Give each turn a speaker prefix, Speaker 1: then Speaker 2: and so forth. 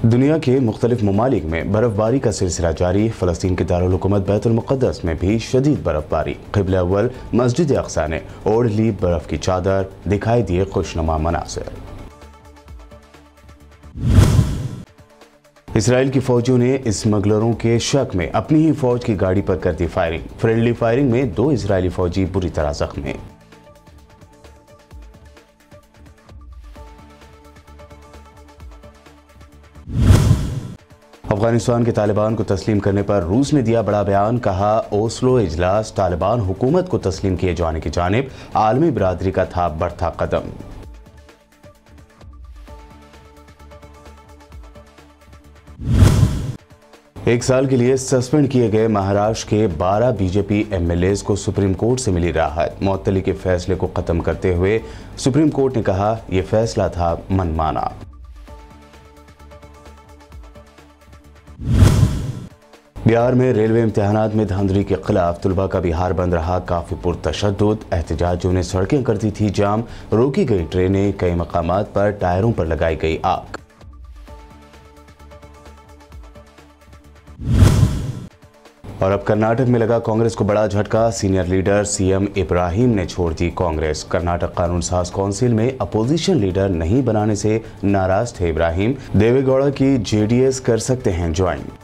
Speaker 1: दुनिया के मुख्तलिफ ममालिक में बर्फबारी का सिलसिला जारी। फ़लस्तीन के दारुल हुकूमत बैतुल मुक़द्दस में भी शदीद बर्फबारी। क़िबला अव्वल मस्जिद अक़सा ने ओढ़ ली बर्फ की चादर, दिखाई दिए खुशनुमा मनाज़िर। इसराइल की फौजियों ने स्मगलरों के शक में अपनी ही फौज की गाड़ी पर कर दी फायरिंग। फ्रेंडली फायरिंग में 2 इजरायली फौजी बुरी तरह जख्मी। अफगानिस्तान के तालिबान को तस्लीम करने पर रूस ने दिया बड़ा बयान। कहा, ओस्लो इजलास तालिबान हुकूमत को तस्लीम किए जाने की जानिब आलमी बिरादरी का था बढ़ता कदम। एक साल के लिए सस्पेंड किए गए महाराष्ट्र के 12 बीजेपी एमएलएज को सुप्रीम कोर्ट से मिली राहत। मुअत्तली के फैसले को खत्म करते हुए सुप्रीम कोर्ट ने कहा, यह फैसला था मनमाना। बिहार में रेलवे इम्तिहानात में धांधली के खिलाफ तुलबा का बिहार बंद रहा काफी पुरतशद्दुद। एहतजाजियों ने सड़कें कर दी थी जाम, रोकी गई ट्रेनें, कई मकामात पर टायरों पर लगाई गई आग। और अब कर्नाटक में लगा कांग्रेस को बड़ा झटका। सीनियर लीडर सीएम इब्राहिम ने छोड़ दी कांग्रेस। कर्नाटक कानून साज काउंसिल में अपोजिशन लीडर नहीं बनाने से नाराज थे इब्राहिम। देवेगौड़ा की जेडीएस कर सकते हैं ज्वाइन।